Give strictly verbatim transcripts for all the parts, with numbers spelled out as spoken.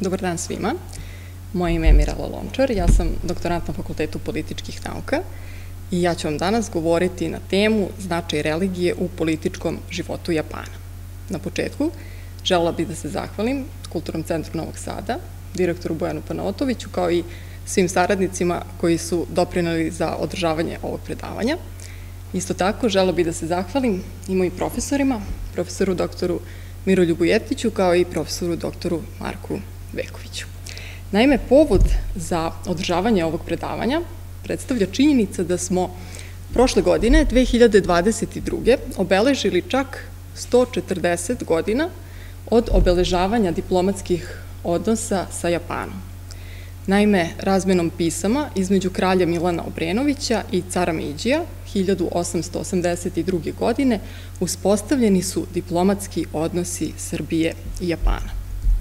Dobar dan svima. Moje ime je Mirela Lončar, ja sam doktorant na Fakultetu političkih nauka i ja ću vam danas govoriti na temu značaj religije u političkom životu Japana. Na početku želela bih da se zahvalim Kulturnom centru Novog Sada, direktoru Bojanu Panaotoviću, kao i svim saradnicima koji su doprineli za održavanje ovog predavanja. Isto tako, želela bih da se zahvalim i mojim profesorima, profesoru doktoru Miroljubu Jeftiću, kao i profesoru doktoru Marku Vekoviću. Naime, povod za održavanje ovog predavanja predstavlja činjenica da smo prošle godine, dve hiljade dvadeset druge. obeležili čak sto četrdeset godina od obeležavanja diplomatskih odnosa sa Japanom. Naime, razmenom pisama između kralja Milana Obrenovića i cara Meidžija hiljadu osamsto osamdeset druge. godine uspostavljeni su diplomatski odnosi Srbije i Japana.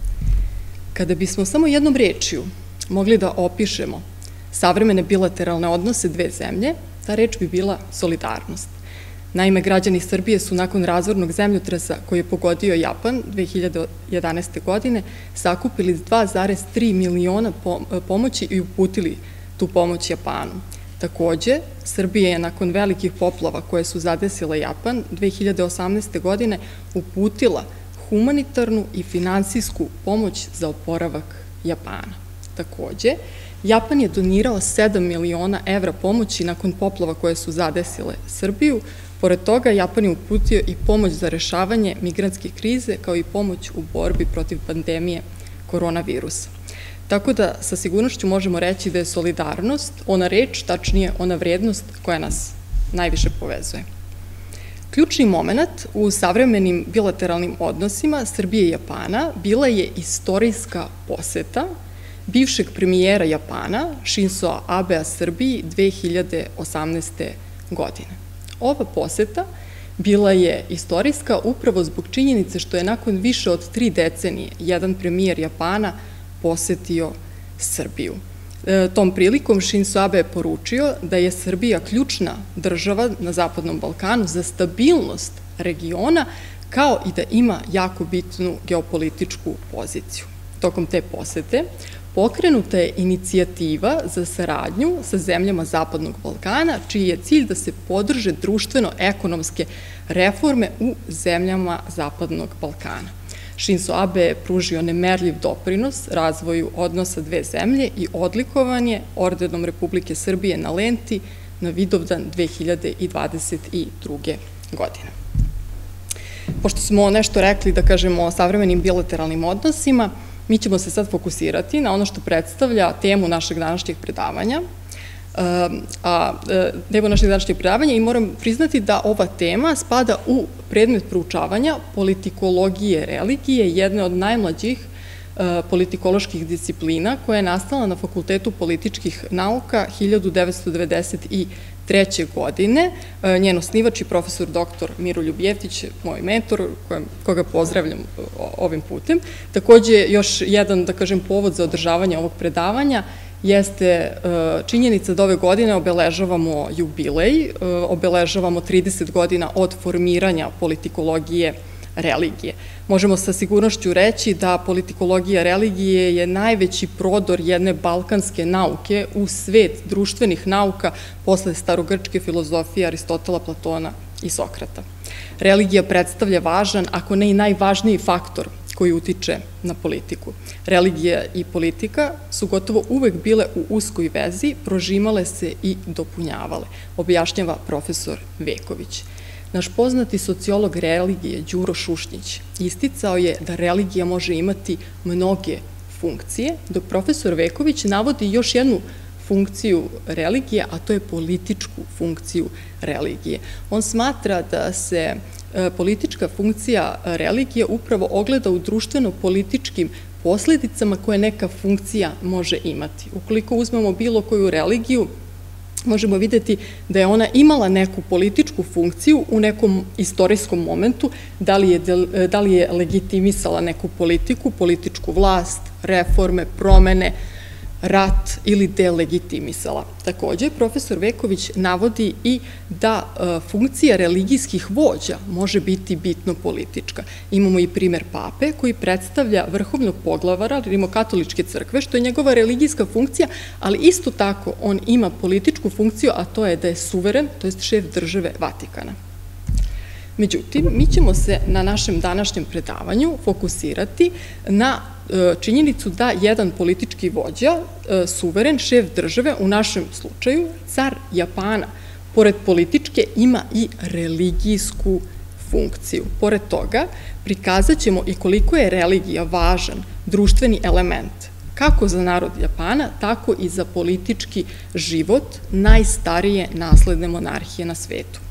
Kada bismo samo jednom rečju mogli da opišemo savremene bilateralne odnose dve zemlje, ta reč bi bila solidarnost. Naime, građani Srbije su nakon razornog zemljotresa koji je pogodio Japan dve hiljade jedanaeste. godine sakupili dva zarez tri miliona pomoći i uputili tu pomoć Japanu. Takođe, Srbija je nakon velikih poplava koje su zadesile Japan dve hiljade osamnaeste. godine uputila humanitarnu i finansijsku pomoć za oporavak Japana. Takođe, Japan je donirao sedam miliona evra pomoći nakon poplava koje su zadesile Srbiju. Pored toga, Japan je uputio i pomoć za rešavanje migrantske krize, kao i pomoć u borbi protiv pandemije koronavirusa. Tako da, sa sigurnošću možemo reći da je solidarnost ona reč, tačnije ona vrednost koja nas najviše povezuje. Ključni moment u savremenim bilateralnim odnosima Srbije i Japana bila je istorijska poseta bivšeg premijera Japana, Šinzoa Abea Srbiji dve hiljade osamnaeste. godine. Ova poseta bila je istorijska upravo zbog činjenice što je nakon više od tri decenije jedan premijer Japana posetio Srbiju. Tom prilikom Šinzo Abe je poručio da je Srbija ključna država na Zapadnom Balkanu za stabilnost regiona, kao i da ima jako bitnu geopolitičku poziciju. Tokom te posete pokrenuta je inicijativa za saradnju sa zemljama Zapadnog Balkana, čiji je cilj da se podrže društveno-ekonomske reforme u zemljama Zapadnog Balkana. Šinzo Abe je pružio nemerljiv doprinos razvoju odnosa dve zemlje i odlikovan je ordenom Republike Srbije na lenti na Vidovdan dve hiljade dvadeset druge. godine. Pošto smo nešto rekli, da kažemo, o savremenim bilateralnim odnosima, mi ćemo se sad fokusirati na ono što predstavlja temu našeg današnjeg predavanja, a temu našeg današnjeg predavanja i moram priznati da ova tema spada u predmet proučavanja politikologije religije, jedne od najmlađih politikoloških disciplina koja je nastala na Fakultetu političkih nauka hiljadu devetsto devedeset treće. godine. Njen osnivač i profesor doktor Miroljub Jeftić, moj mentor, koga pozdravljam ovim putem. Takođe, još jedan, da kažem, povod za održavanje ovog predavanja jeste činjenica da ove godine obeležavamo jubilej, obeležavamo trideset godina od formiranja politikologije religije. Možemo sa sigurnošću reći da politikologija religije je najveći prodor jedne balkanske nauke u svet društvenih nauka posle starogrčke filozofije Aristotela, Platona i Sokrata. Religija predstavlja važan, ako ne i najvažniji faktor koji utiče na politiku. Religija i politika su gotovo uvek bile u uskoj vezi, prožimale se i dopunjavale, objašnjava profesor Veković. Naš poznati sociolog religije, Đuro Šušnjić, isticao je da religija može imati mnoge funkcije, dok profesor Veković navodi još jednu funkciju religije, a to je političku funkciju religije. On smatra da se politička funkcija religije upravo ogleda u društveno-političkim posledicama koje neka funkcija može imati. Ukoliko uzmemo bilo koju religiju, možemo videti da je ona imala neku političku funkciju u nekom istorijskom momentu, da li je, da li je legitimisala neku politiku, političku vlast, reforme, promene, rat ili delegitimisala. Takođe, profesor Veković navodi i da funkcija religijskih vođa može biti bitno politička. Imamo i primer pape koji predstavlja vrhovnog poglavara Rimokatoličke crkve, što je njegova religijska funkcija, ali isto tako on ima političku funkciju, a to je da je suveren, to je šef države Vatikana. Međutim, mi ćemo se na našem današnjem predavanju fokusirati na činjenicu da jedan politički vođa, suveren, šef države, u našem slučaju car Japana, pored političke ima i religijsku funkciju. Pored toga, prikazat ćemo i koliko je religija važan društveni element, kako za narod Japana, tako i za politički život najstarije nasledne monarhije na svetu.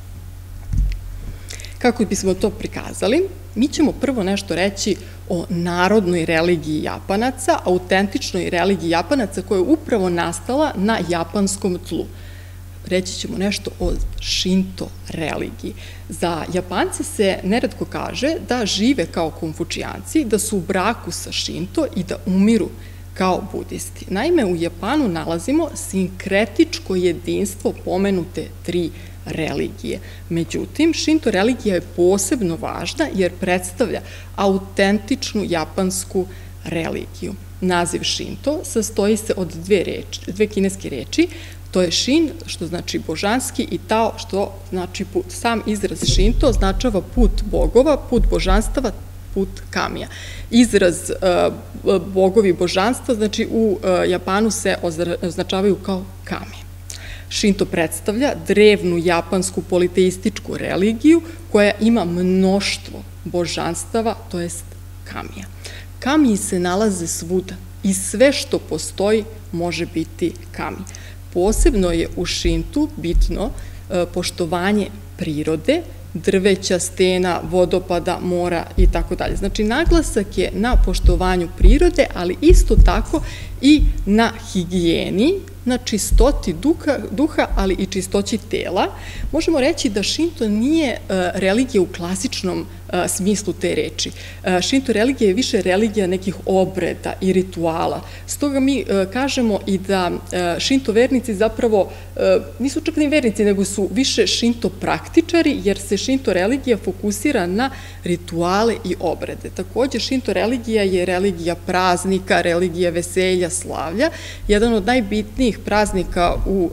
Kako bismo to prikazali, mi ćemo prvo nešto reći o narodnoj religiji Japanaca, autentičnoj religiji Japanaca koja je upravo nastala na japanskom tlu. Reći ćemo nešto o Šinto religiji. Za Japance se neretko kaže da žive kao konfučijanci, da su u braku sa Šinto i da umiru kao budisti. Naime, u Japanu nalazimo sinkretičko jedinstvo pomenute tri religije. Međutim, Šinto religija je posebno važna jer predstavlja autentičnu japansku religiju. Naziv Šinto sastoji se od dve reči, dve kineske reči, to je Šin, što znači božanski, i Tao, što znači put. Sam izraz Šinto označava put bogova, put božanstava, put kamija. Izraz bogovi božanstva, znači u Japanu se označavaju kao kami. Šinto predstavlja drevnu japansku politeističku religiju koja ima mnoštvo božanstava, to jest kamija. Kamiji se nalaze svuda i sve što postoji može biti kami. Posebno je u Šintu bitno poštovanje prirode, drveća, stena, vodopada, mora i tako dalje. Znači, naglasak je na poštovanju prirode, ali isto tako i na higijeni, na čistoti duha, ali i čistoći tela. Možemo reći da Šinto nije religija u klasičnom smislu te reči. Šinto religija je više religija nekih obreda i rituala. Stoga mi kažemo i da Šinto vernici zapravo nisu čak ni vernici, nego su više Šinto praktičari, jer se Šinto religija fokusira na rituale i obrede. Takođe, Šinto religija je religija praznika, religija veselja, slavlja. Jedan od najbitnijih praznika u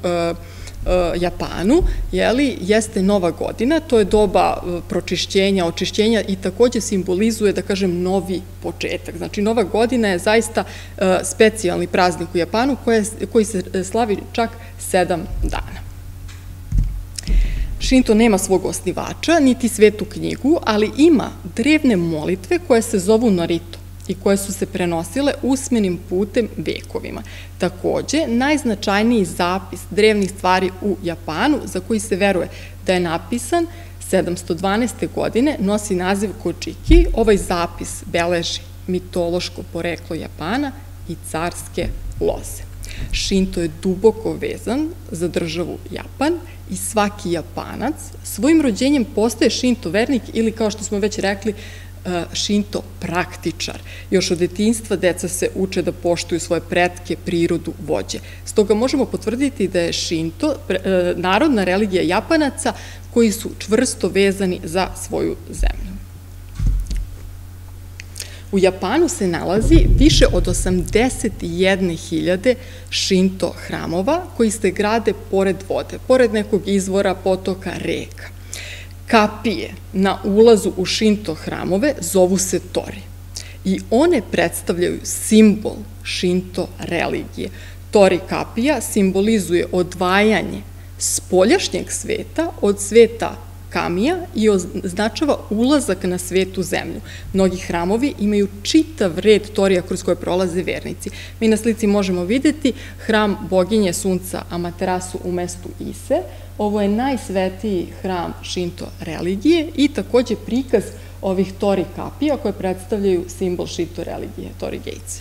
Japanu, jeste Nova godina, to je doba pročišćenja, očišćenja i takođe simbolizuje, da kažem, novi početak. Znači, Nova godina je zaista specijalni praznik u Japanu koji se slavi čak sedam dana. Šinto nema svog osnivača, niti svetu knjigu, ali ima drevne molitve koje se zovu Narito i koje su se prenosile usmenim putem vekovima. Takođe, najznačajniji zapis drevnih stvari u Japanu, za koji se veruje da je napisan sedamsto dvanaeste. godine, nosi naziv Kočiki. Ovaj zapis beleži mitološko poreklo Japana i carske loze. Šinto je duboko vezan za državu Japan i svaki Japanac svojim rođenjem postaje Šinto vernik ili, kao što smo već rekli, Šinto praktičar. Još od detinjstva deca se uče da poštuju svoje pretke, prirodu, vođe. Stoga možemo potvrditi da je Šinto narodna religija Japanaca koji su čvrsto vezani za svoju zemlju. U Japanu se nalazi više od osamdeset jedne hiljade Šinto hramova koji se grade pored vode, pored nekog izvora, potoka, reka. Kapije na ulazu u Šinto hramove zovu se tori i one predstavljaju simbol Šinto religije. Tori kapija simbolizuje odvajanje spoljašnjeg sveta od sveta kamija i označava ulazak na svetu zemlju. Mnogi hramovi imaju čitav red torija kroz koje prolaze vernici. Mi na slici možemo videti hram boginje sunca Amaterasu u mestu Ise. Ovo je najsvetiji hram Šinto religije i takođe prikaz ovih tori kapija koje predstavljaju simbol Šinto religije, tori gejci.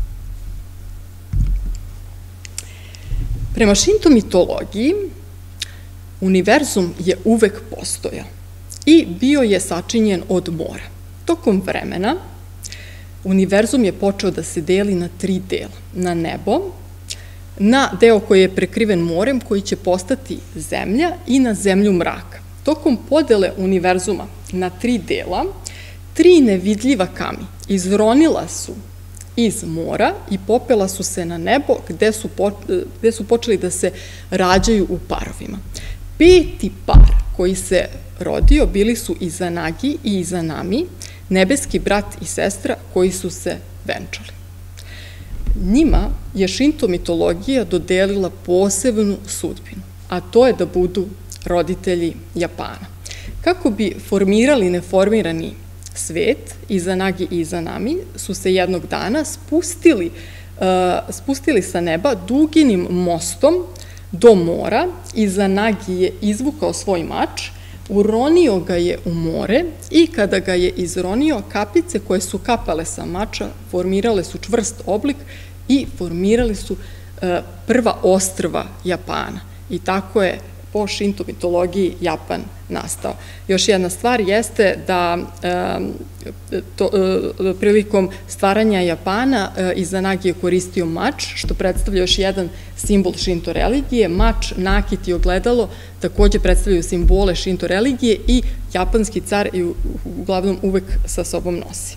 Prema Šinto mitologiji, univerzum je uvek postojao i bio je sačinjen od mora. Tokom vremena, univerzum je počeo da se deli na tri dela. Na nebo, na deo koji je prekriven morem, koji će postati zemlja, i na zemlju mraka. Tokom podele univerzuma na tri dela, tri nevidljiva kami izronila su iz mora i popela su se na nebo, gde su, po, gde su počeli da se rađaju u parovima. Peti par koji se rodio bili su Izanagi i Izanami, nebeski brat i sestra koji su se venčali. Njima je šinto mitologija dodelila posebnu sudbinu, a to je da budu roditelji Japana. Kako bi formirali neformirani svet, Izanagi i Izanami su se jednog dana spustili, uh, spustili sa neba duginim mostom do mora. Izanagi je izvukao svoj mač, uronio ga je u more i kada ga je izronio, kapice koje su kapale sa mača formirale su čvrst oblik i formirali su uh, prva ostrva Japana. I tako je po šinto mitologiji Japan nastao. Još jedna stvar jeste da to, prilikom stvaranja Japana Izanagi je koristio mač, što predstavlja još jedan simbol šinto religije. Mač, nakit i ogledalo takođe predstavljaju simbole šinto religije i japanski car ju uglavnom uvek sa sobom nosi.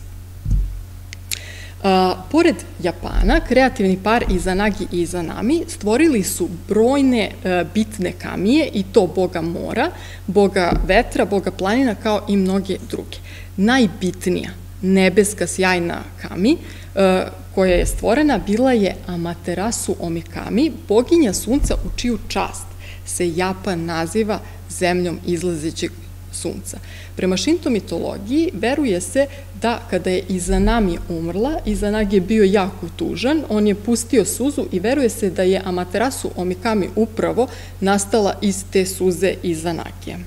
A, pored Japana, kreativni par Izanagi i Izanami stvorili su brojne a, bitne kamije, i to boga mora, boga vetra, boga planina, kao i mnoge druge. Najbitnija nebeska sjajna kami a, koja je stvorena bila je Amaterasu Omikami, boginja sunca u čiju čast se Japan naziva zemljom izlazećeg sunca. Prema šinto mitologiji veruje se da kada je Izanami umrla, Izanagi je bio jako tužan, on je pustio suzu i veruje se da je Amaterasu Omikami upravo nastala iz te suze Izanagija.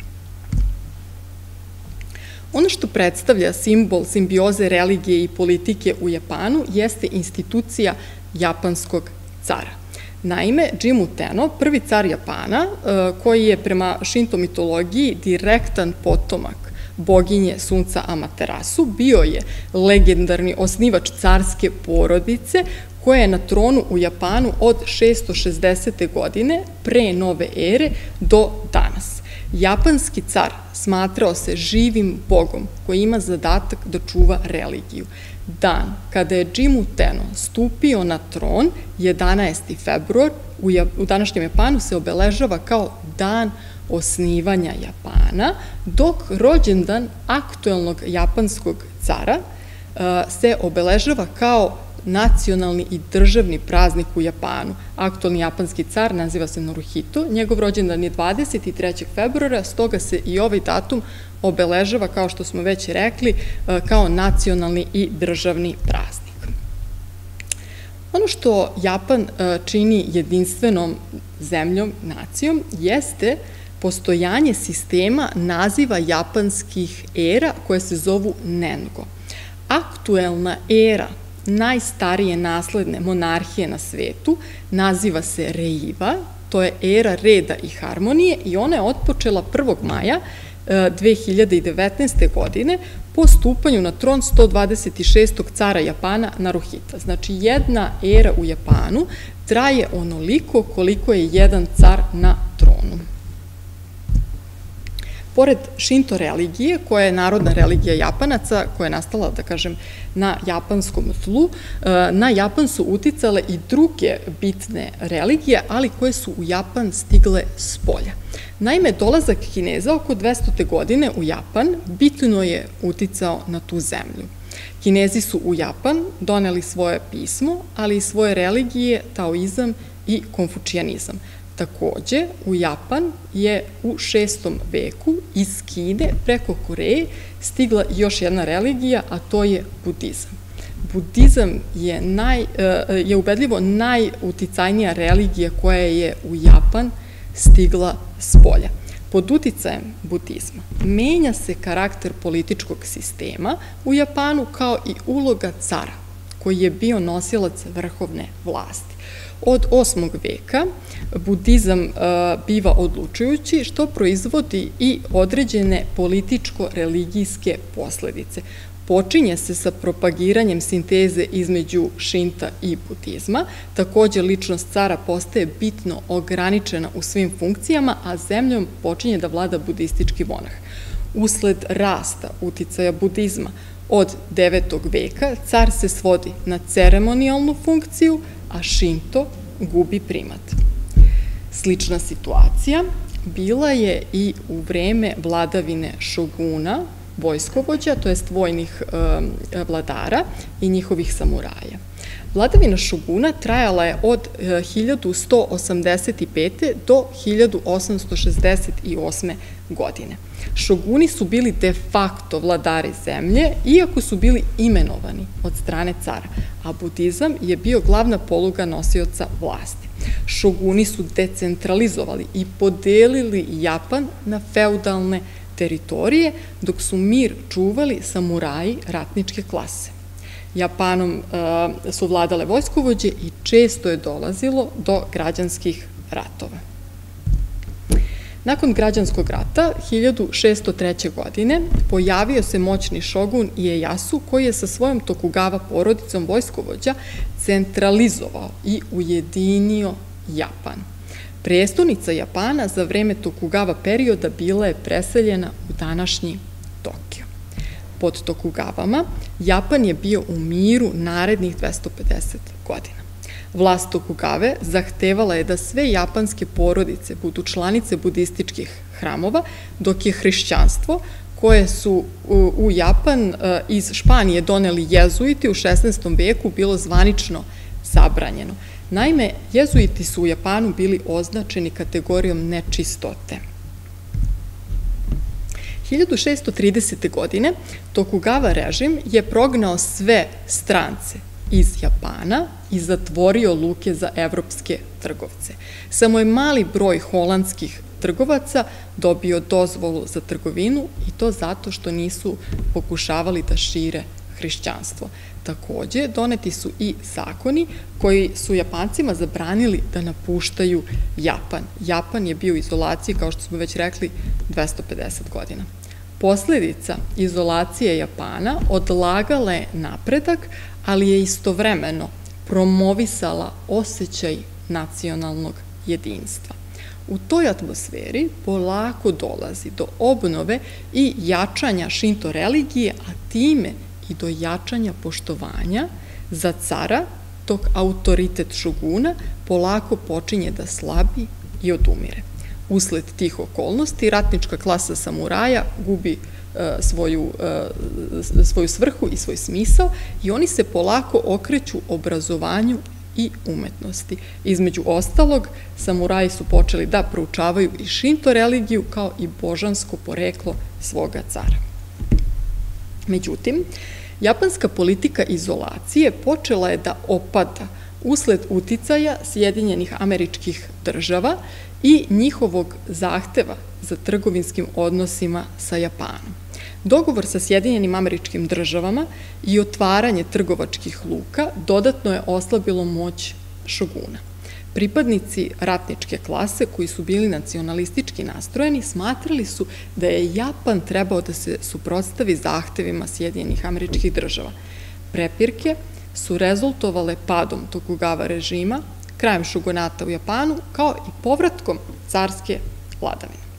Ono što predstavlja simbol simbioze religije i politike u Japanu jeste institucija japanskog cara. Naime, Jimmu Tenno, prvi car Japana, koji je prema šinto mitologiji direktan potomak boginje sunca Amaterasu, bio je legendarni osnivač carske porodice koja je na tronu u Japanu od šesto šezdesete godine pre nove ere do danas. Japanski car smatrao se živim bogom koji ima zadatak da čuva religiju. Dan kada je Jimmu Tenno stupio na tron, jedanaesti februar, u današnjem Japanu se obeležava kao dan osnivanja Japana, dok rođendan aktuelnog japanskog cara se obeležava kao nacionalni i državni praznik u Japanu. Aktualni japanski car naziva se Naruhito, njegov rođendan je dvadeset trećeg februara, stoga se i ovaj datum obeležava, kao što smo već rekli, kao nacionalni i državni praznik. Ono što Japan čini jedinstvenom zemljom, nacijom, jeste postojanje sistema naziva japanskih era koje se zovu Nengo. Aktuelna era najstarije nasledne monarhije na svetu naziva se Reiwa, to je era reda i harmonije, i ona je otpočela prvog maja dve hiljade devetnaeste. godine po stupanju na tron sto dvadeset šestog cara Japana Naruhita. Znači, jedna era u Japanu traje onoliko koliko je jedan car na tronu. Pored šinto religije, koja je narodna religija Japanaca, koja je nastala, da kažem, na japanskom tlu, na Japan su uticale i druge bitne religije, ali koje su u Japan stigle s polja. Naime, dolazak Kineza oko dvestute godine u Japan bitno je uticao na tu zemlju. Kinezi su u Japan doneli svoje pismo, ali i svoje religije, taoizam i konfučijanizam. Takođe, u Japan je u šestom veku iz Kine preko Koreje stigla još jedna religija, a to je budizam. Budizam je, naj, je ubedljivo najuticajnija religija koja je u Japan stigla s polja. Pod uticajem budizma menja se karakter političkog sistema u Japanu, kao i uloga cara, koji je bio nosilac vrhovne vlasti. Od osmog veka budizam biva odlučujući, što proizvodi i određene političko-religijske posledice. Počinje se sa propagiranjem sinteze između šinta i budizma. Takođe, ličnost cara postaje bitno ograničena u svim funkcijama, a zemljom počinje da vlada budistički monah. Usled rasta uticaja budizma od devetog veka, car se svodi na ceremonijalnu funkciju, a šinto gubi primat. Slična situacija bila je i u vreme vladavine šoguna, vojskovođa, to jest vojnih vladara i njihovih samuraja. Vladavina šoguna trajala je od hiljadu sto osamdeset pete do hiljadu osamsto šezdeset osme godine. Šoguni su bili de facto vladari zemlje, iako su bili imenovani od strane cara, a budizam je bio glavna poluga nosioca vlasti. Šoguni su decentralizovali i podelili Japan na feudalne teritorije, dok su mir čuvali samuraji ratničke klase. Japanom su vladale vojskovođe i često je dolazilo do građanskih ratova. Nakon građanskog rata, hiljadu šesto treće. godine, pojavio se moćni šogun Iejasu, koji je sa svojom Tokugawa porodicom vojskovođa centralizovao i ujedinio Japan. Prestonica Japana za vreme Tokugawa perioda bila je preseljena u današnji Tokio. Pod Tokugavama Japan je bio u miru narednih dvesta pedeset godina. Vlast Tokugave zahtevala je da sve japanske porodice budu članice budističkih hramova, dok je hrišćanstvo, koje su u Japan iz Španije doneli jezuiti u šesnaestom veku, bilo zvanično zabranjeno. Naime, jezuiti su u Japanu bili označeni kategorijom nečistote. hiljadu šesto tridesete. godine Tokugawa režim je prognao sve strance iz Japana i zatvorio luke za evropske trgovce. Samo je mali broj holandskih trgovaca dobio dozvolu za trgovinu i to zato što nisu pokušavali da šire hrišćanstvo. Takođe, doneti su i zakoni koji su Japancima zabranili da napuštaju Japan. Japan je bio u izolaciji, kao što smo već rekli, dvesta pedeset godina. Posledica izolacije Japana odlagala je napredak, ali je istovremeno promovisala osjećaj nacionalnog jedinstva. U toj atmosferi polako dolazi do obnove i jačanja šinto religije, a time i do jačanja poštovanja za cara, dok autoritet šoguna polako počinje da slabi i odumire. Usled tih okolnosti, ratnička klasa samuraja gubi svoju, svoju svrhu i svoj smisao i oni se polako okreću obrazovanju i umetnosti. Između ostalog, samuraji su počeli da proučavaju i šinto religiju kao i božansko poreklo svoga cara. Međutim, japanska politika izolacije počela je da opada usled uticaja Sjedinjenih Američkih Država i njihovog zahteva za trgovinskim odnosima sa Japanom. Dogovor sa Sjedinjenim Američkim Državama i otvaranje trgovačkih luka dodatno je oslabilo moć šoguna. Pripadnici ratničke klase, koji su bili nacionalistički nastrojeni, smatrali su da je Japan trebao da se suprotstavi zahtevima Sjedinjenih Američkih Država. Prepirke su rezultovale padom Tokugawa režima, krajem šogunata u Japanu, kao i povratkom carske vladavine.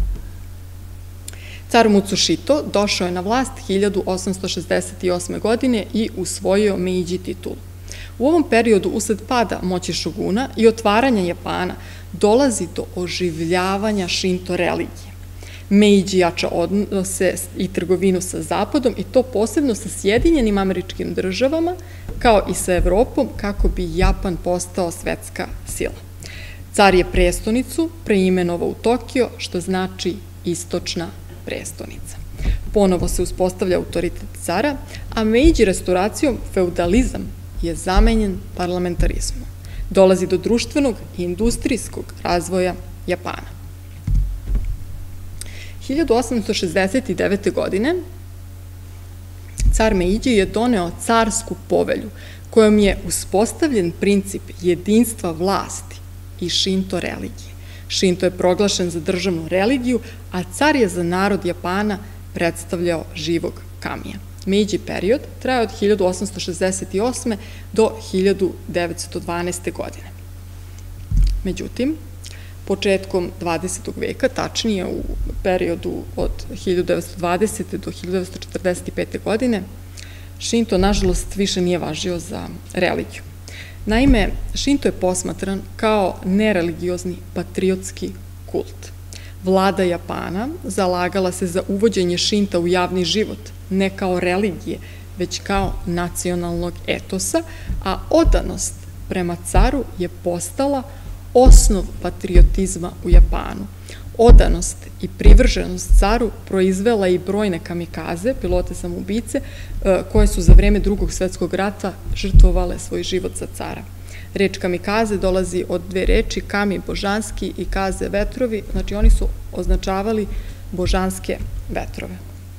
Car Mutsušito došao je na vlast hiljadu osamsto šezdeset osme. godine i usvojio Meidži titulu. U ovom periodu, usled pada moći šoguna i otvaranja Japana, dolazi do oživljavanja šinto religije. Meidži jača odnose i trgovinu sa Zapadom i to posebno sa Sjedinjenim Američkim Državama, kao i sa Evropom, kako bi Japan postao svetska sila. Car je prestonicu preimenovao u Tokio, što znači istočna prestonica. Ponovo se uspostavlja autoritet cara, a Meidži restauracijom feudalizam je zamenjen parlamentarizmom. Dolazi do društvenog i industrijskog razvoja Japana. hiljadu osamsto šezdeset devete. godine car Meidži je doneo carsku povelju kojom je uspostavljen princip jedinstva vlasti i šinto religije. Šinto je proglašen za državnu religiju, a car je za narod Japana predstavljao živog kamija. Meidži period traje od hiljadu osamsto šezdeset osme. do hiljadu devetsto dvanaeste. godine. Međutim, početkom dvadesetog veka, tačnije u periodu od hiljadu devetsto dvadesete. do hiljadu devetsto četrdeset pete. godine, Šinto, nažalost, više nije važio za religiju. Naime, Šinto je posmatran kao nereligiozni patriotski kult. Vlada Japana zalagala se za uvođenje Šinta u javni život, ne kao religije, već kao nacionalnog etosa, a odanost prema caru je postala osnov patriotizma u Japanu. Odanost i privrženost caru proizvela i brojne kamikaze, pilote samoubice, koje su za vreme Drugog svetskog rata žrtvovale svoj život za cara. Reč kamikaze dolazi od dve reči, kami božanski i kaze vetrovi, znači oni su označavali božanske vetrove.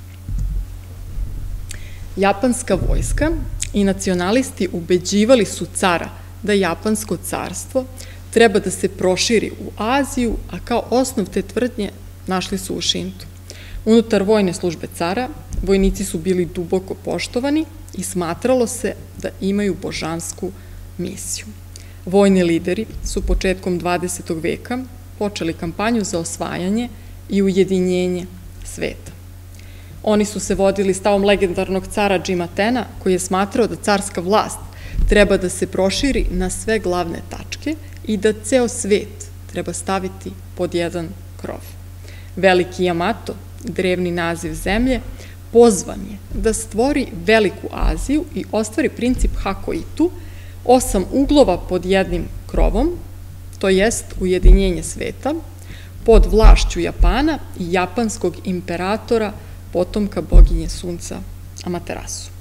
Japanska vojska i nacionalisti ubeđivali su cara da japansko carstvo treba da se proširi u Aziju, a kao osnov te tvrdnje našli su u Šintu. Unutar vojne službe cara, vojnici su bili duboko poštovani i smatralo se da imaju božansku misiju. Vojni lideri su početkom dvadesetog veka počeli kampanju za osvajanje i ujedinjenje sveta. Oni su se vodili stavom legendarnog cara Džima Tena, koji je smatrao da carska vlast treba da se proširi na sve glavne tačke i da ceo svet treba staviti pod jedan krov. Veliki Jamato, drevni naziv zemlje, pozvan je da stvori veliku Aziju i ostvari princip Hakoitu, osam uglova pod jednim krovom, to jest ujedinjenje sveta, pod vlašću Japana i japanskog imperatora, potomka boginje sunca Amaterasu.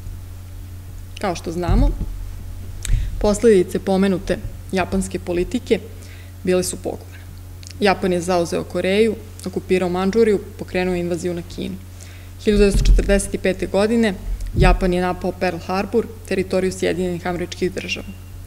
Kao što znamo, posledice pomenute japanske politike bile su pogubne. Japan je zauzeo Koreju, okupirao Mandžuriju, pokrenuo invaziju na Kinu. hiljadu devetsto četrdeset pete. godine Japan je napao Pearl Harbor, teritoriju Sjedinjenih Američkih Država.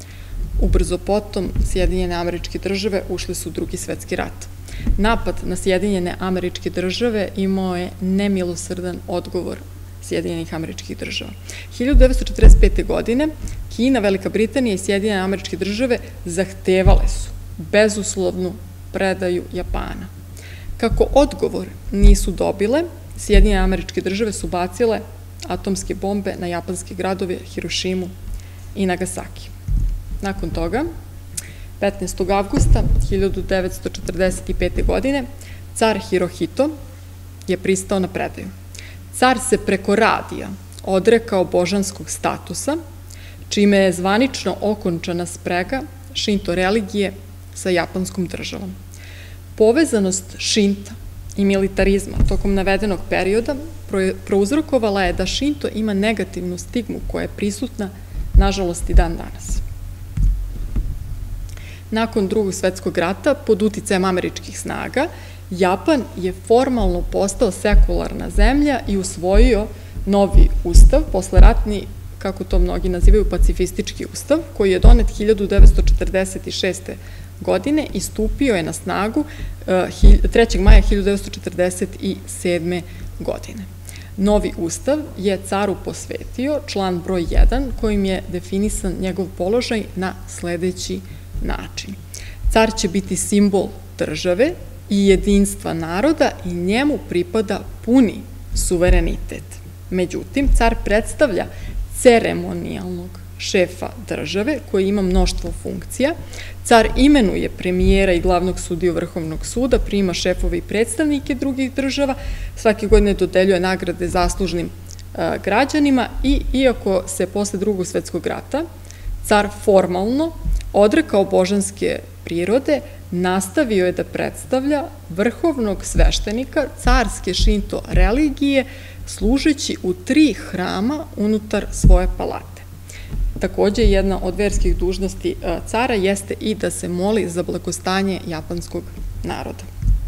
Ubrzo potom Sjedinjene Američke Države ušli su u Drugi svetski rat. Napad na Sjedinjene Američke Države imao je nemilosrdan odgovor Sjedinjenih Američkih Država. hiljadu devetsto četrdeset pete. godine Kina, Velika Britanija i Sjedinjene Američke Države zahtevale su bezuslovnu predaju Japana. Kako odgovor nisu dobile, Sjedinjene Američke Države su bacile atomske bombe na japanske gradove Hirošimu i Nagasaki. Nakon toga, petnaestog avgusta hiljadu devetsto četrdeset pete. godine, car Hirohito je pristao na predaju. Car se preko radija odrekao božanskog statusa, čime je zvanično okončana sprega Šinto religije sa japanskom državom. Povezanost Šinta i militarizma tokom navedenog perioda prouzrokovala je da Šinto ima negativnu stigmu koja je prisutna, nažalost, i dan danas. Nakon Drugog svetskog rata, pod uticajem američkih snaga, Japan je formalno postao sekularna zemlja i usvojio novi ustav, posleratni, kako to mnogi nazivaju, pacifistički ustav, koji je donet hiljadu devetsto četrdeset šeste. godine i stupio je na snagu trećeg maja hiljadu devetsto četrdeset sedme. godine. Novi ustav je caru posvetio član broj jedan, kojim je definisan njegov položaj na sledeći način. Car će biti simbol države i jedinstva naroda i njemu pripada puni suverenitet. Međutim, car predstavlja ceremonijalnog šefa države koji ima mnoštvo funkcija. Car imenuje premijera i glavnog sudiju Vrhovnog suda, prima šefove i predstavnike drugih država, svake godine dodeljuje nagrade zaslužnim građanima i iako se posle Drugog svetskog rata car formalno odrekao božanske prirode, nastavio je da predstavlja vrhovnog sveštenika carske Šinto religije, služeći u tri hrama unutar svoje palate. Takođe, jedna od verskih dužnosti cara jeste i da se moli za blagostanje japanskog naroda.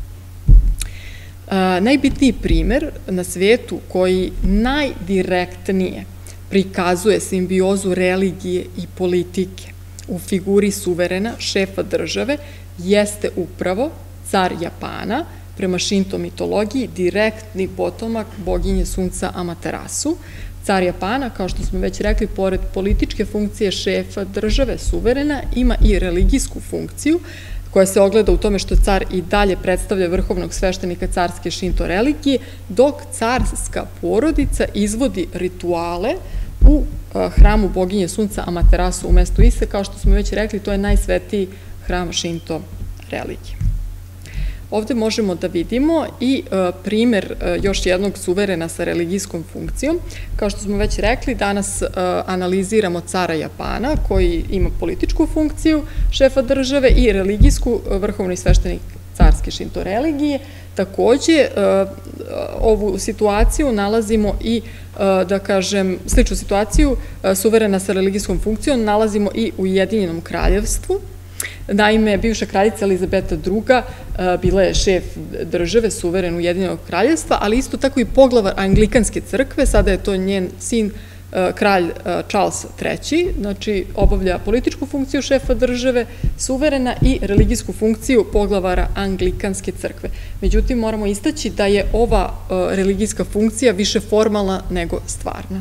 Najbitniji primer na svetu koji najdirektnije prikazuje simbiozu religije i politike u figuri suverena, šefa države, jeste upravo car Japana, prema Šinto mitologiji, direktni potomak boginje sunca Amaterasu. Car Japana, kao što smo već rekli, pored političke funkcije šefa države, suverena, ima i religijsku funkciju, koja se ogleda u tome što car i dalje predstavlja vrhovnog sveštenika carske šinto religije, dok carska porodica izvodi rituale u hramu boginje sunca Amaterasu u mestu Ise. Kao što smo već rekli, to je najsvetiji hram šinto religije. Ovde možemo da vidimo i primer još jednog suverena sa religijskom funkcijom. Kao što smo već rekli, danas analiziramo cara Japana koji ima političku funkciju šefa države i religijsku, vrhovni sveštenik carske šinto religije. Takođe, ovu situaciju nalazimo i, da kažem, sličnu situaciju suverena sa religijskom funkcijom nalazimo i u Ujedinjenom kraljevstvu. Naime, bivša kraljica Elizabeta druga bila je šef države, suveren Ujedinjenog kraljevstva, ali isto tako i poglavar Anglikanske crkve, sada je to njen sin, kralj Charles treći, znači obavlja političku funkciju šefa države, suverena i religijsku funkciju poglavara Anglikanske crkve. Međutim, moramo istaći da je ova religijska funkcija više formalna nego stvarna.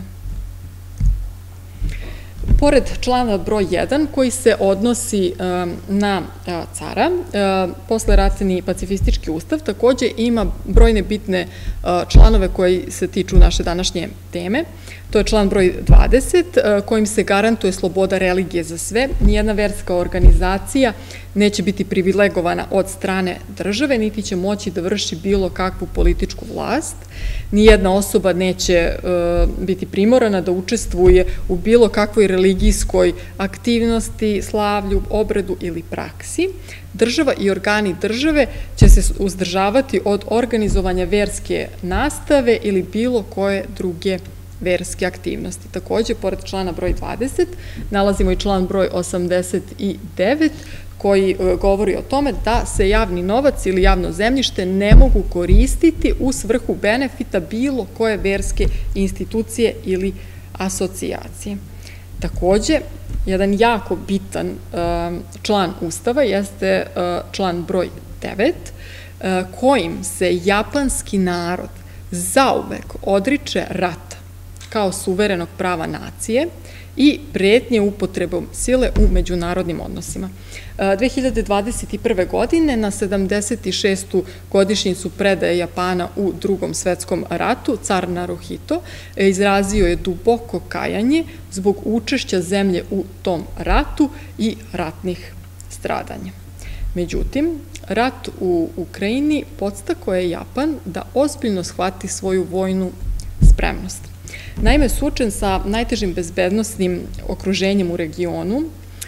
Pored člana broj jedan koji se odnosi na cara, posleratni pacifistički ustav takođe ima brojne bitne članove koji se tiču naše današnje teme. To je član broj dvadeset kojim se garantuje sloboda religije za sve. Nijedna verska organizacija neće biti privilegovana od strane države, niti će moći da vrši bilo kakvu političku vlast. Nijedna osoba neće biti primorana da učestvuje u bilo kakvoj religijskoj aktivnosti, slavlju, obredu ili praksi. Država i organi države će se uzdržavati od organizovanja verske nastave ili bilo koje druge verske aktivnosti. Takođe, pored člana broj dvadeset, nalazimo i član broj osamdeset devet, koji govori o tome da se javni novac ili javno zemljište ne mogu koristiti u svrhu benefita bilo koje verske institucije ili asocijacije. Takođe, jedan jako bitan član Ustava jeste član broj devet, kojim se japanski narod zauvek odriče rata kao suverenog prava nacije i pretnje upotrebom sile u međunarodnim odnosima. dve hiljade dvadeset prve. godine, na sedamdeset šestu godišnjicu predaje Japana u Drugom svetskom ratu, car Naruhito izrazio je duboko kajanje zbog učešća zemlje u tom ratu i ratnih stradanja. Međutim, rat u Ukrajini podstakao je Japan da ozbiljno shvati svoju vojnu spremnost. Naime, suočen sa najtežim bezbednosnim okruženjem u regionu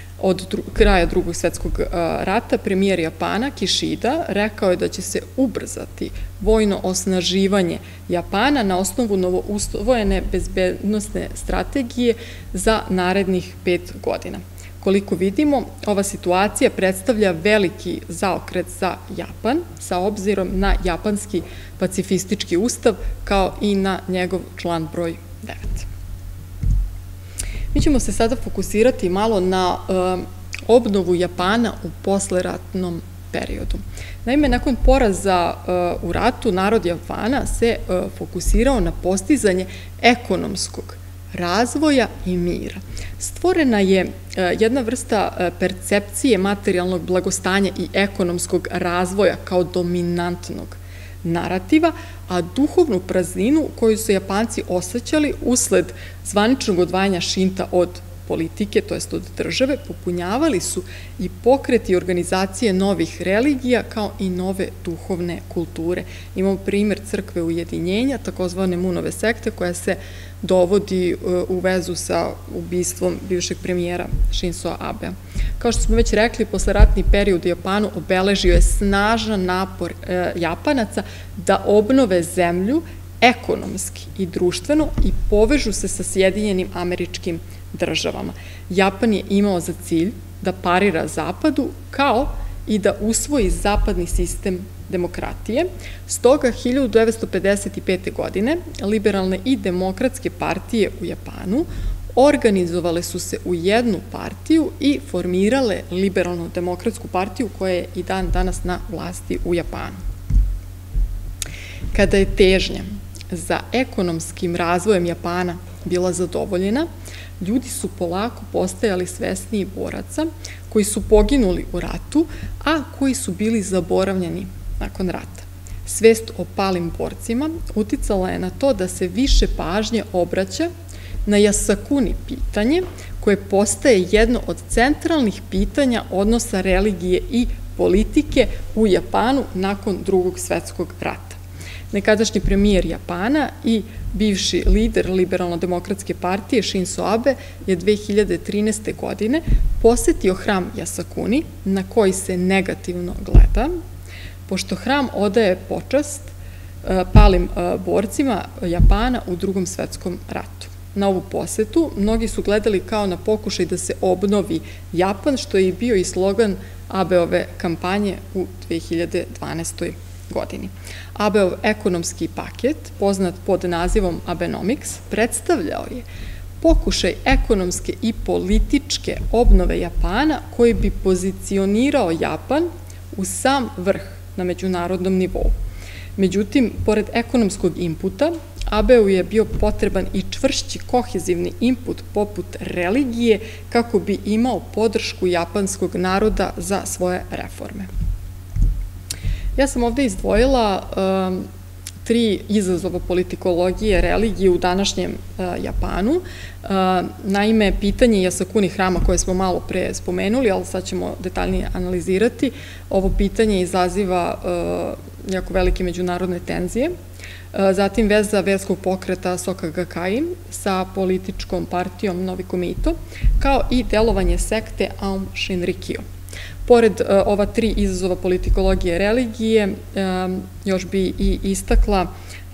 od kraja Drugog svetskog rata, premijer Japana Kishida rekao je da će se ubrzati vojno osnaživanje Japana na osnovu novousvojene bezbednosne strategije za narednih pet godina. Koliko vidimo, ova situacija predstavlja veliki zaokret za Japan sa obzirom na japanski pacifistički ustav kao i na njegov član broj devet. Mi ćemo se sada fokusirati malo na obnovu Japana u posleratnom periodu. Naime, nakon poraza u ratu, narod Japana se fokusirao na postizanje ekonomskog razvoja i mira. Stvorena je jedna vrsta percepcije materijalnog blagostanja i ekonomskog razvoja kao dominantnog narativa, a duhovnu prazninu koju su Japanci osjećali usled zvaničnog odvajanja šinta od politike, to jest od države, popunjavali su i pokreti i organizacije novih religija kao i nove duhovne kulture. Imamo primjer crkve ujedinjenja, takozvane Munove sekte, koja se dovodi u vezu sa ubistvom bivšeg premijera Shinzo Abea. Kao što smo već rekli, posleratni period u Japanu obeležio je snažan napor Japanaca da obnove zemlju ekonomski i društveno i povežu se sa Sjedinjenim Američkim državama. Japan je imao za cilj da parira Zapadu kao i da usvoji zapadni sistem demokratije. Stoga, hiljadu devetsto pedeset pete. godine, liberalne i demokratske partije u Japanu organizovale su se u jednu partiju i formirale liberalno-demokratsku partiju koja je i dan danas na vlasti u Japanu. Kada je težnja za ekonomskim razvojem Japana bila zadovoljena, ljudi su polako postajali svesniji boraca koji su poginuli u ratu, a koji su bili zaboravljeni nakon rata. Svest o palim borcima uticala je na to da se više pažnje obraća na Yasukuni pitanje, koje postaje jedno od centralnih pitanja odnosa religije i politike u Japanu nakon Drugog svetskog rata. Nekadašnji premijer Japana i bivši lider Liberalno-demokratske partije Shinzo Abe je dve hiljade trinaeste. godine posetio hram Yasukuni, na koji se negativno gleda, pošto hram odaje počast palim borcima Japana u Drugom svetskom ratu. Na ovu posetu mnogi su gledali kao na pokušaj da se obnovi Japan, što je i bio i slogan Abeove kampanje u dve hiljade dvanaestoj. godini. Abeov ekonomski paket, poznat pod nazivom Abenomics, predstavljao je pokušaj ekonomske i političke obnove Japana koji bi pozicionirao Japan u sam vrh na međunarodnom nivou. Međutim, pored ekonomskog inputa, Abeu je bio potreban i čvršći kohezivni input poput religije kako bi imao podršku japanskog naroda za svoje reforme. Ja sam ovde izdvojila um, tri izazova politikologije religije u današnjem uh, Japanu. Uh, naime, pitanje Yasukuni hrama koje smo malo pre spomenuli, ali sad ćemo detaljnije analizirati, ovo pitanje izaziva uh, jako velike međunarodne tenzije. Uh, zatim veza verskog pokreta Soka Gakkai sa političkom partijom Novi Komito, kao i delovanje sekte Aum Shinrikyo. Pored ova tri izazova politikologije religije, još bi i istakla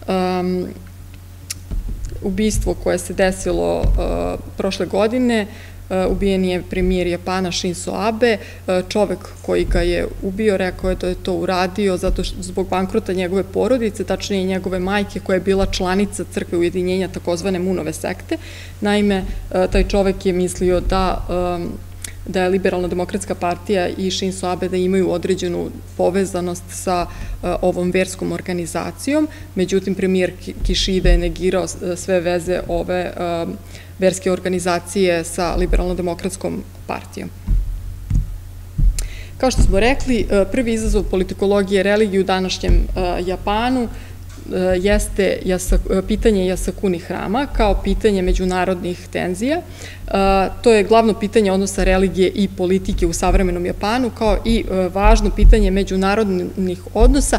ubistvo koje se desilo prošle godine. Ubijen je premijer Japana Shinzo Abe. Čovek koji ga je ubio rekao je da je to uradio zato što zbog bankrota njegove porodice, tačnije njegove majke koja je bila članica crkve ujedinjenja takozvane Munove sekte. Naime, taj čovek je mislio da da je Liberalno-demokratska partija i Shinzo Abe da imaju određenu povezanost sa ovom verskom organizacijom. Međutim, premijer Kishida je negirao sve veze ove verske organizacije sa Liberalno-demokratskom partijom. Kao što smo rekli, prvi izazov politikologije religije u današnjem Japanu jeste pitanje Yasukuni hrama kao pitanje međunarodnih tenzija. To je glavno pitanje odnosa religije i politike u savremenom Japanu, kao i važno pitanje međunarodnih odnosa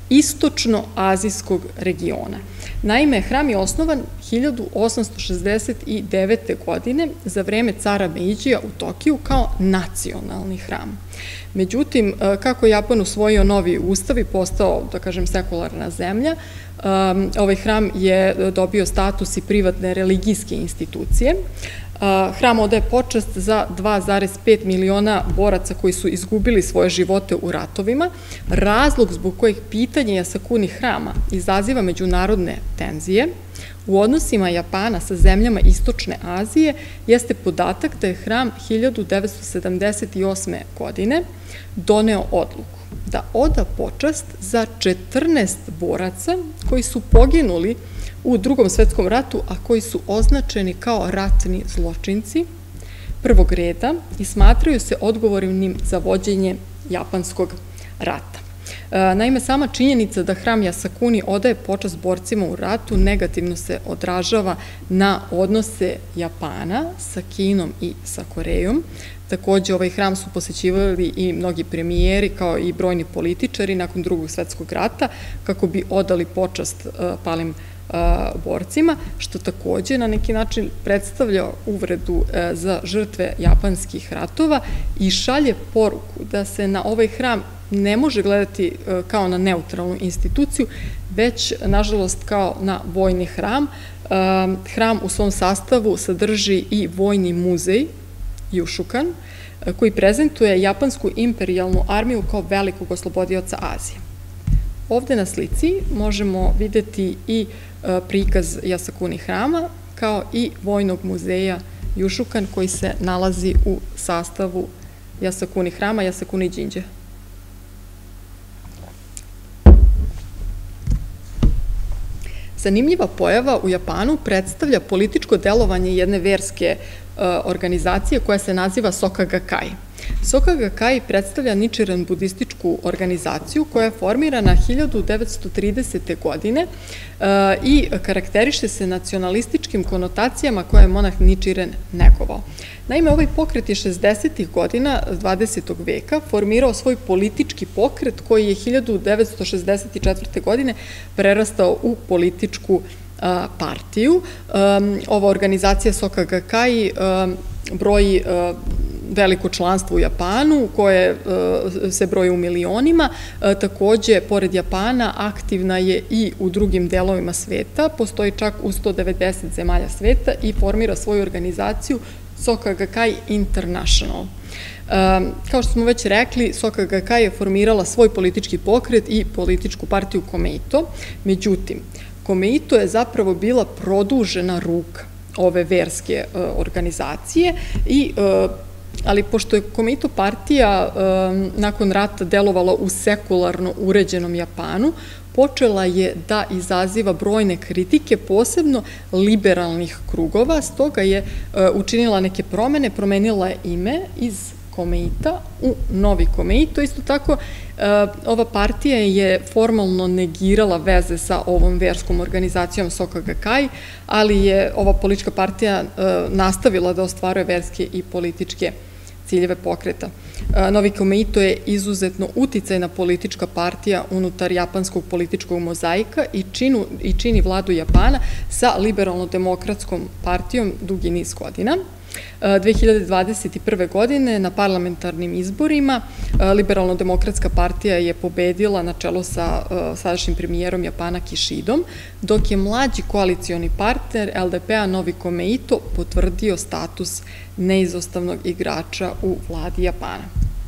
istočno-azijskog regiona. Naime, hram je osnovan hiljadu osamsto šezdeset devete. godine za vreme cara Meidžija u Tokiju kao nacionalni hram. Međutim, kako je Japan usvojio novi ustav i postao, da kažem, sekularna zemlja, ovaj hram je dobio status i privatne religijske institucije. Hram odaje počast za dva zarez pet miliona boraca koji su izgubili svoje živote u ratovima. Razlog zbog kojeg pitanje Yasukuni hrama izaziva međunarodne tenzije u odnosima Japana sa zemljama Istočne Azije jeste podatak da je hram hiljadu devetsto sedamdeset osme. godine doneo odluku da oda počast za četrnaest boraca koji su poginuli u Drugom svetskom ratu, a koji su označeni kao ratni zločinci prvog reda i smatraju se odgovornim za vođenje japanskog rata. Naime, sama činjenica da hram Yasukuni odaje počast borcima u ratu negativno se odražava na odnose Japana sa Kinom i sa Korejom. Takođe, ovaj hram su posećivali i mnogi premijeri, kao i brojni političari nakon Drugog svetskog rata, kako bi odali počast palim borcima, što takođe na neki način predstavlja uvredu za žrtve japanskih ratova i šalje poruku da se na ovaj hram ne može gledati kao na neutralnu instituciju, već, nažalost, kao na vojni hram. Hram u svom sastavu sadrži i vojni muzej Jushukan, koji prezentuje japansku imperijalnu armiju kao velikog oslobodioca Azije. Ovde na slici možemo videti i prikaz Yasukuni hrama, kao i vojnog muzeja Jushukan koji se nalazi u sastavu Yasukuni hrama, Yasukuni Jinja. Zanimljiva pojava u Japanu predstavlja političko delovanje jedne verske organizacije koja se naziva Soka Gakkai. Soka Gakkai predstavlja Nichiren budističku organizaciju koja je formirana hiljadu devetsto tridesete. godine i karakteriše se nacionalističkim konotacijama koje je monah Nichiren negovao. Naime, ovaj pokret je šezdesetih godina dvadesetog veka formirao svoj politički pokret koji je hiljadu devetsto šezdeset četvrte. godine prerastao u političku partiju. Ova organizacija Soka Gakkai broji veliko članstvo u Japanu, koje se broji u milionima. Takođe, pored Japana, aktivna je i u drugim delovima sveta, postoji čak u sto devedeset zemalja sveta i formira svoju organizaciju Soka Gakkai International. Kao što smo već rekli, Soka Gakkai je formirala svoj politički pokret i političku partiju Komeito. Međutim, Komeito je zapravo bila produžena ruka ove verske organizacije, ali pošto je Komeito partija nakon rata delovala u sekularno uređenom Japanu, počela je da izaziva brojne kritike, posebno liberalnih krugova, stoga je učinila neke promene, promenila je ime iz Komeita u novi Komeito. Isto tako, ova partija je formalno negirala veze sa ovom verskom organizacijom Soka Gakkai, ali je ova politička partija nastavila da ostvaruje verske i političke ciljeve pokreta. Novi Komeito je izuzetno uticajna politička partija unutar japanskog političkog mozaika i čini vladu Japana sa liberalno-demokratskom partijom dugi niz godina. dve hiljade dvadeset prve. godine na parlamentarnim izborima Liberalno-demokratska partija je pobedila na čelu sa sadašnjim premijerom Japana Kishidom, dok je mlađi koalicioni partner el de pe-a Novi Komeito potvrdio status neizostavnog igrača u vladi Japana.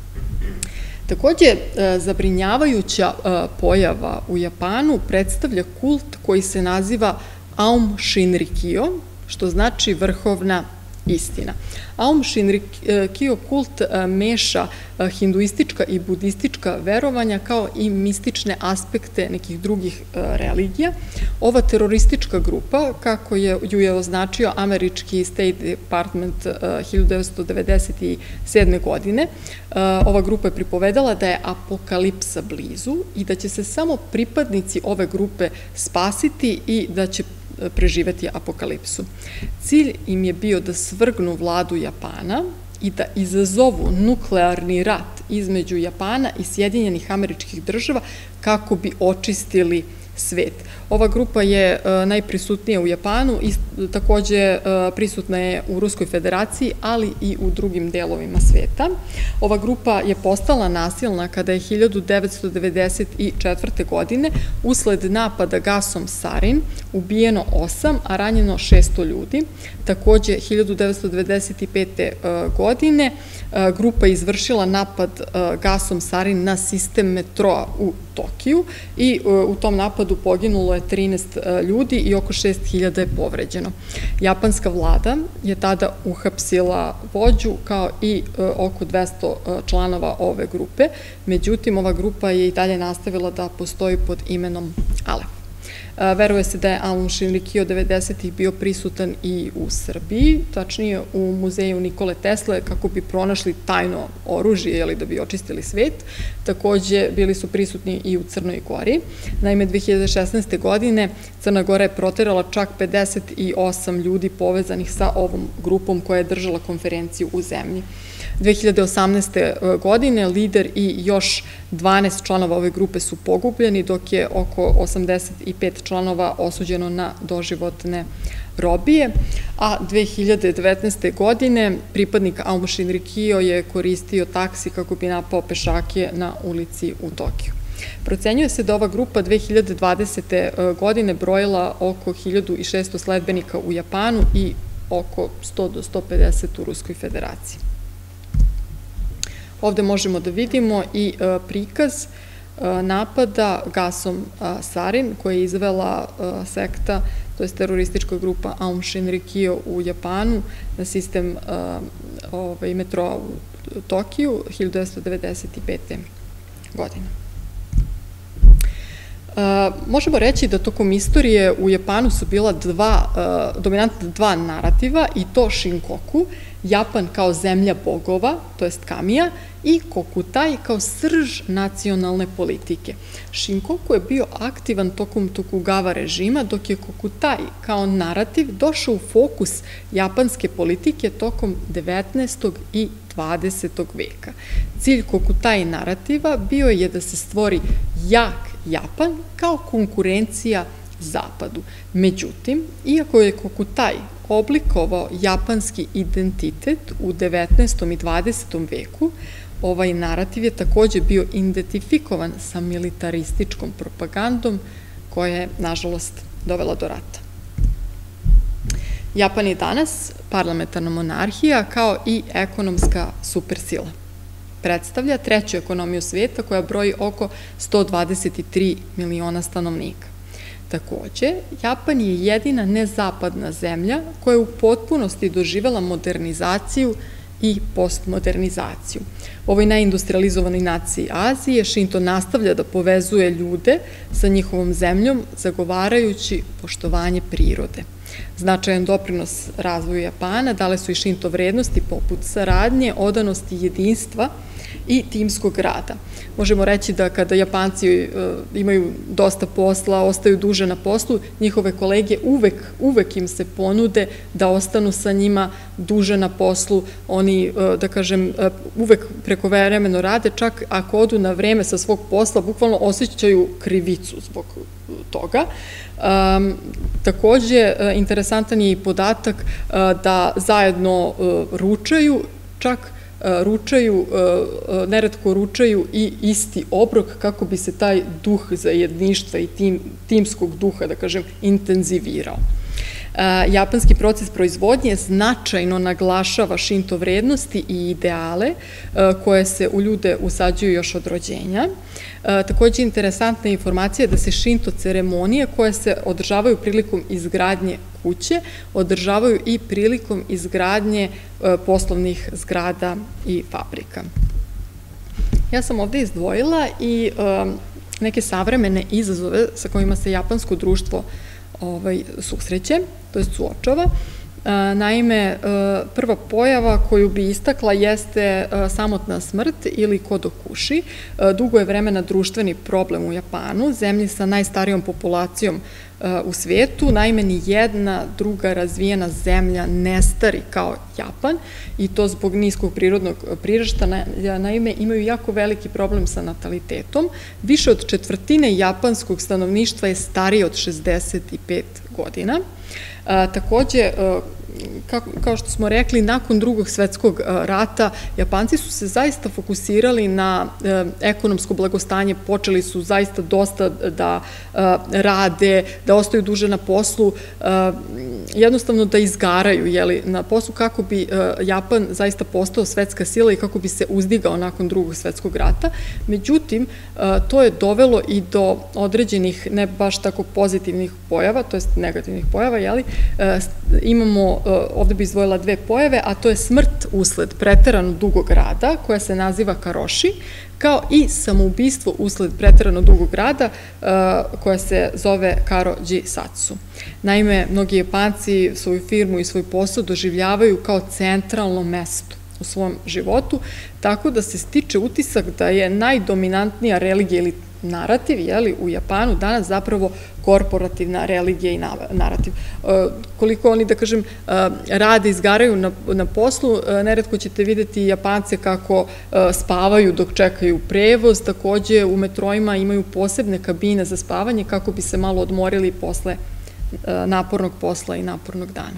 Takođe, zabrinjavajuća pojava u Japanu predstavlja kult koji se naziva Aum Shinrikyo, što znači vrhovna istina. Aum Shinrikyo kult meša hinduistička i budistička verovanja kao i mistične aspekte nekih drugih religija. Ova teroristička grupa, kako ju je označio američki State Department hiljadu devetsto devedeset sedme. godine, ova grupa je pripovedala da je apokalipsa blizu i da će se samo pripadnici ove grupe spasiti i da će preživeti apokalipsu. Cilj im je bio da svrgnu vladu Japana i da izazovu nuklearni rat između Japana i Sjedinjenih Američkih Država kako bi očistili svet. Ova grupa je najprisutnija u Japanu i takođe prisutna je u Ruskoj Federaciji, ali i u drugim delovima sveta. Ova grupa je postala nasilna kada je hiljadu devetsto devedeset četvrte. godine usled napada gasom sarin ubijeno osam, a ranjeno šesto ljudi. Takođe, hiljadu devetsto devedeset pete. godine grupa je izvršila napad gasom sarin na sistem metroa u Tokiju i u tom napadu poginulo je trinaest ljudi i oko šest hiljada je povređeno. Japanska vlada je tada uhapsila vođu kao i oko dvesta članova ove grupe, međutim ova grupa je i dalje nastavila da postoji pod imenom Alef. Veruje se da je Aum Shinrikyo devedesetih bio prisutan i u Srbiji, tačnije u muzeju Nikole Tesle, kako bi pronašli tajno oružje, da bi očistili svet. Takođe, bili su prisutni i u Crnoj Gori. Naime, dve hiljade šesnaeste. godine Crna Gora je proterala čak pedeset osam ljudi povezanih sa ovom grupom koja je držala konferenciju u zemlji. dve hiljade osamnaeste. godine lider i još dvanaest članova ove grupe su pogubljeni, dok je oko osamdeset pet članova osuđeno na doživotne robije, a dve hiljade devetnaeste. godine pripadnik Aum Shinrikyo je koristio taksi kako bi napao pešake na ulici u Tokiju. Procenjuje se da ova grupa dve hiljade dvadesete. godine brojila oko hiljadu šesto sledbenika u Japanu i oko sto do sto pedeset u Ruskoj Federaciji. Ovde možemo da vidimo i prikaz napada gasom sarin koje je izvela sekta, to je teroristička grupa Aum Shinrikyo u Japanu na sistem metroa u Tokiju hiljadu devetsto devedeset pete. godine. Možemo reći da tokom istorije u Japanu su bila dva, dominantna dva narativa, i to Shinkoku, Japan kao zemlja bogova, to jest Kamiya, i Kokutai kao srž nacionalne politike. Shinkoku je bio aktivan tokom Tokugawa režima, dok je Kokutai kao narativ došao u fokus japanske politike tokom devetnaestog i dvadesetog veka. Cilj Kokutai narativa bio je da se stvori jak Japan kao konkurencija Zapadu. Međutim, iako je Kokutai oblikovao japanski identitet u devetnaestom i dvadesetom veku, ovaj narativ je takođe bio identifikovan sa militarističkom propagandom koja je, nažalost, dovela do rata. Japan je danas parlamentarna monarhija kao i ekonomska supersila. Predstavlja treću ekonomiju sveta koja broji oko sto dvadeset tri miliona stanovnika. Takođe, Japan je jedina nezapadna zemlja koja je u potpunosti doživela modernizaciju i postmodernizaciju. U ovoj najindustrializovanoj naciji Azije Shinto nastavlja da povezuje ljude sa njihovom zemljom, zagovarajući poštovanje prirode. Značajan doprinos razvoju Japana dale su i Shinto vrednosti poput saradnje, odanosti, jedinstva i timskog rada. Možemo reći da kada Japanci imaju dosta posla, ostaju duže na poslu, njihove kolege uvek, uvek im se ponude da ostanu sa njima duže na poslu. Oni, da kažem, uvek prekovremeno rade, čak ako odu na vreme sa svog posla, bukvalno osjećaju krivicu zbog toga. Takođe, interesantan je i podatak da zajedno ručaju, čak ručaju, neretko ručaju i isti obrok kako bi se taj duh zajedništva i timskog duha, da kažem, intenzivirao. Japanski proces proizvodnje značajno naglašava Shinto vrednosti i ideale koje se u ljude usađuju još od rođenja. Takođe, interesantna informacija je da se Shinto ceremonije koje se održavaju prilikom izgradnje kuće, održavaju i prilikom izgradnje poslovnih zgrada i fabrika. Ja sam ovde izdvojila i neke savremene izazove sa kojima se japansko društvo susreće, to je suočava. Naime, prva pojava koju bi istakla jeste samotna smrt ili kodokuši. Dugo je vremena društveni problem u Japanu, zemlji sa najstarijom populacijom u svetu. Naime, ni jedna druga razvijena zemlja ne stari kao Japan, i to zbog niskog prirodnog priraštaja. Naime, imaju jako veliki problem sa natalitetom. Više od četvrtine japanskog stanovništva je starije od šezdeset pet godina. Takođe, kao što smo rekli, nakon Drugog svetskog rata Japanci su se zaista fokusirali na ekonomsko blagostanje, počeli su zaista dosta da rade, da ostaju duže na poslu, jednostavno da izgaraju na poslu kako bi Japan zaista postao svetska sila i kako bi se uzdigao nakon Drugog svetskog rata. Međutim, to je dovelo i do određenih, ne baš tako pozitivnih pojava, to jest negativnih pojava, jeli? Imamo, ovde bi izdvojila dve pojave, a to je smrt usled preterano dugog rada, koja se naziva karoši, kao i samoubistvo usled preterano dugog rada, koja se zove karođi satsu. Naime, mnogi Japanci svoju firmu i svoj posao doživljavaju kao centralno mesto u svom životu, tako da se stiče utisak da je najdominantnija religija ili narativ u Japanu danas zapravo korporativna religija i narativ. Koliko oni, da kažem, rade, izgaraju na poslu, neretko ćete videti Japance kako spavaju dok čekaju prevoz, takođe u metroima imaju posebne kabine za spavanje kako bi se malo odmorili posle napornog posla i napornog dana.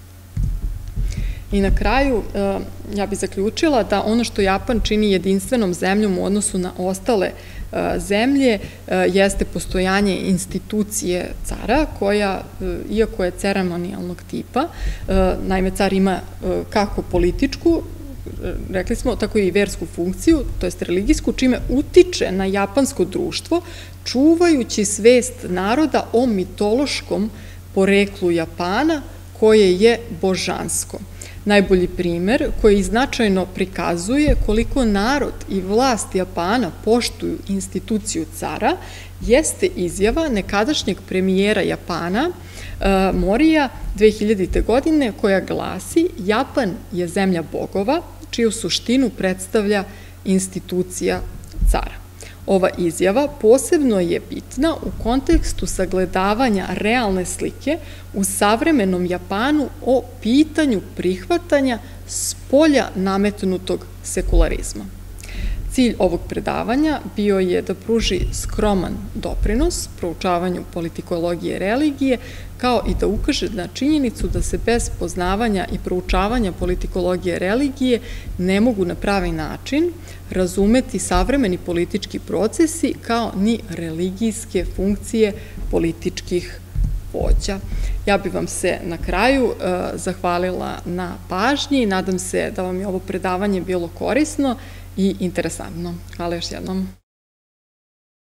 I na kraju, ja bih zaključila da ono što Japan čini jedinstvenom zemljom u odnosu na ostale zemlje jeste postojanje institucije cara koja, iako je ceremonijalnog tipa, naime car ima kako političku, rekli smo, tako i versku funkciju, to jest religijsku, čime utiče na japansko društvo, čuvajući svest naroda o mitološkom poreklu Japana koje je božansko. Najbolji primer koji značajno prikazuje koliko narod i vlast Japana poštuju instituciju cara jeste izjava nekadašnjeg premijera Japana Morija dve hiljadite. godine koja glasi: Japan je zemlja bogova, čiju suštinu predstavlja institucija cara. Ova izjava posebno je bitna u kontekstu sagledavanja realne slike u savremenom Japanu o pitanju prihvatanja spolja nametnutog sekularizma. Cilj ovog predavanja bio je da pruži skroman doprinos proučavanju politikologije i religije, kao i da ukaže na činjenicu da se bez poznavanja i proučavanja politikologije i religije ne mogu na pravi način razumeti savremeni politički procesi kao ni religijske funkcije političkih vođa. Ja bih vam se na kraju zahvalila na pažnji. Nadam se da vam je ovo predavanje bilo korisno i interesantno. Hvala još jednom.